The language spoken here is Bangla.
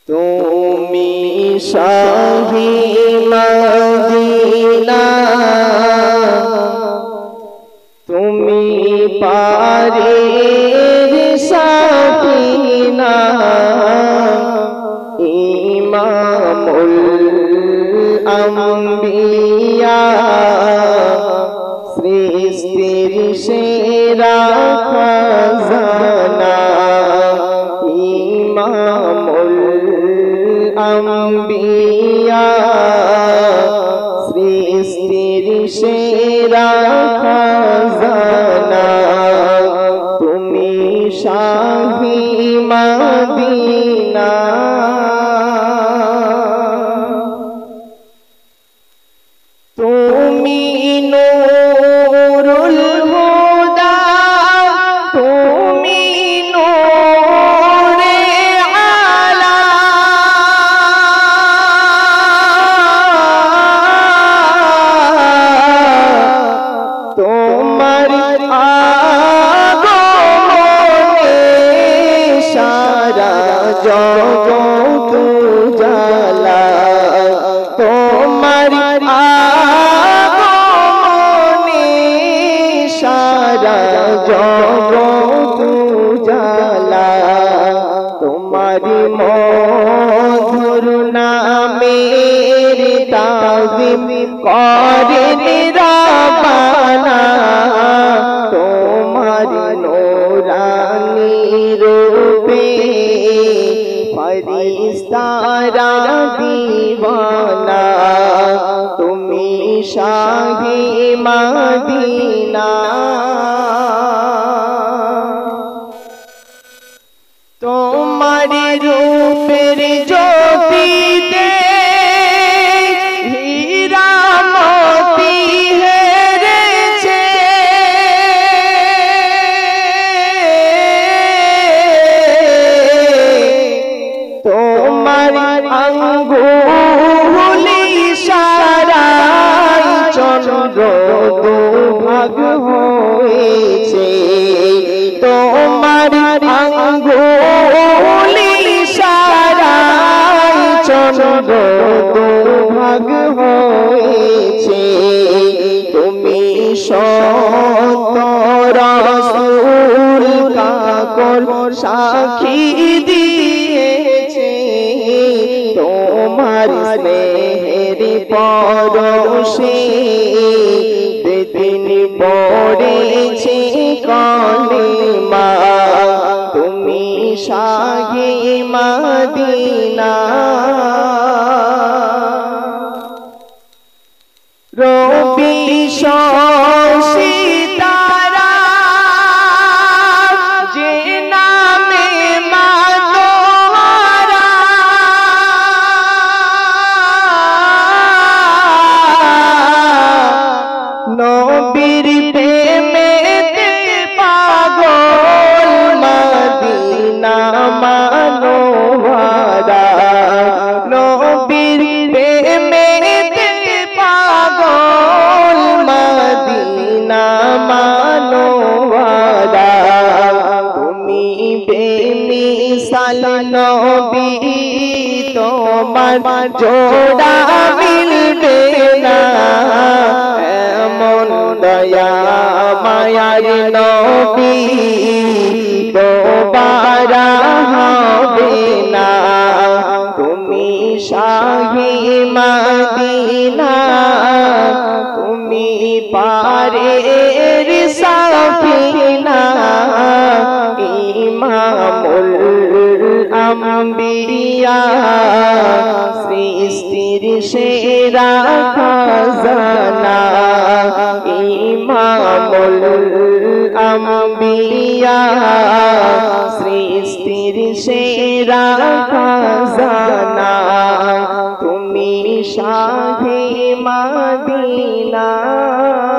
তুমি শাহি মদিনা, তুমি পারের সাকিনা, ইমামুল আম্বিয়া, সৃষ্টির সেরা খাজানা, ইমামুল আম্বিয়া, সৃষ্টির সেরা খাজানা, তুমি শাহি মদিনা। তুমি নূরুল হুদা, তুমি নূরে আলা, তোমার আগমনে সারা জগৎ উজালা, তোমার আগমনে সারা জগৎ উজালা, তোমার মধুর নামের তাজিম করে রাব্বানা, তোমার নূরানি রূপে ফরিস্তারা দিওয়ানা, তুমি শাহি মদিনা। তোমার রূপের জ্যোতিতে হীরা মোতি হেরেছে, তোমার আঙ্গুলি ইশারায় চন্দ্র দুভাগ হয়েছে, তোমার আঙ্গুলি ইশারায় চন্দ্র দুভাগ হয়েছে, তুমি সত্য রাসূল কাকর সাক্ষী দিয়েছে, তোমার স্নেহের পরশে বেদিন পড়েছে কালেমা, তুমি শাহি মদিনা। রবি সিতারা যে নামে মা তোহারা, নবীর প্রেমেতে পাগল মদিনা মনোহরা, নবীর প্রেমেতে পাগল মদিনা মনোহরা, তুমি বেমিসাল নবী, তোমার জোড়া মিলবে না, এমন দয়া মায়ার নবী দোবারা হবে না, তুমি শাহি মদিনা, তুমি পারের সাফিনা, ইমামুল আম্বিয়া, সৃষ্টির সেরা খাজানা, ইমামুল আম্বিয়া, সৃষ্টির সেরা খাজানা, তুমি শাহি মদিনা।